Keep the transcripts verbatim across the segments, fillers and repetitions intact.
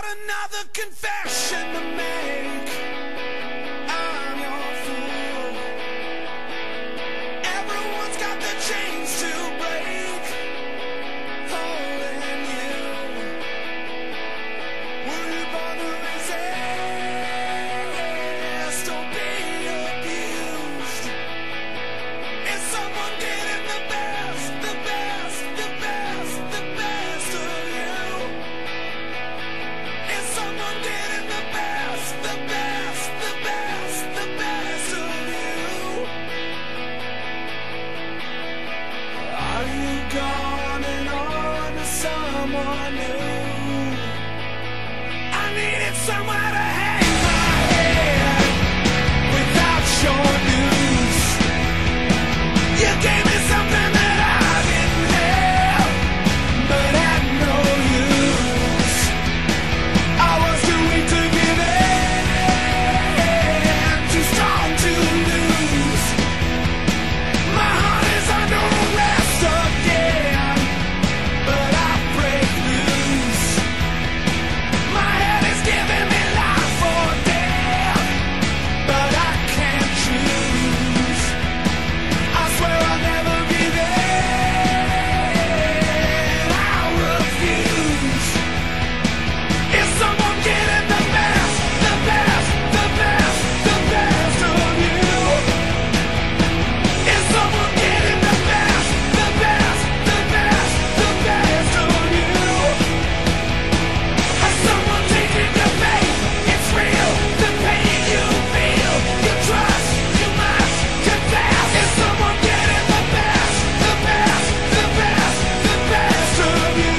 another confession to make. I'm your fool. Everyone's got the chains to break, holding you. Will you bother resist or be abused? Is someone getting the best, the best, the best, the best of you? Is someone getting the best, the best, the best, the best of you? Are you gone and on to someone new? I needed somewhere to hang my head without your news. You gave me something that I didn't have, but had no use. I was too weak to give in, too strong to lose. My heart is under arrest again, but I break loose. My head is giving me life or death, but I can't choose. I swear I'll never give in, I refuse. Is someone getting the best, the best, the best, the best of you? Is someone getting the best, the best, the best, the best of you? Has someone taken your faith? It's real, the pain you feel, you trust, you must confess. Is someone getting the best, the best, the best, the best of you?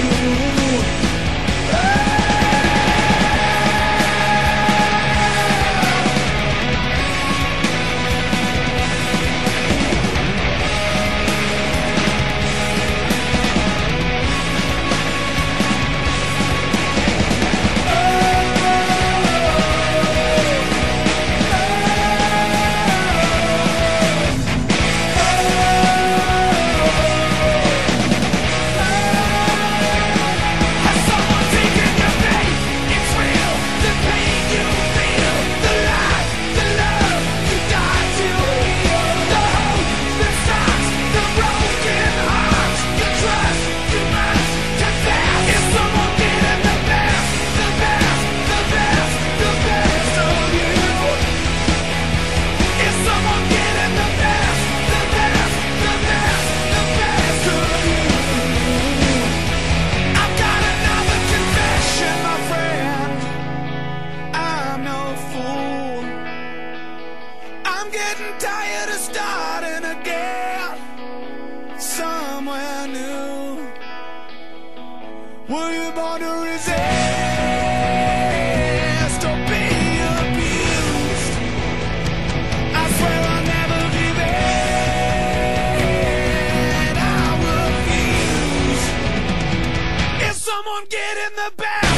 Has someone taken your faith? It's real, the pain you feel, the life, the love you died to heal, the hope that stops the broken heart. You trust, you must confess. Is someone getting the best, the best, the best, the best of you? Is someone getting the best, the best, the best, the best of you? I've got another confession, my friend. I'm no fool. I'm getting tired of starting again somewhere new. Were you born to resist or be abused? I swear I'll never give in, I refuse. Is someone getting the best?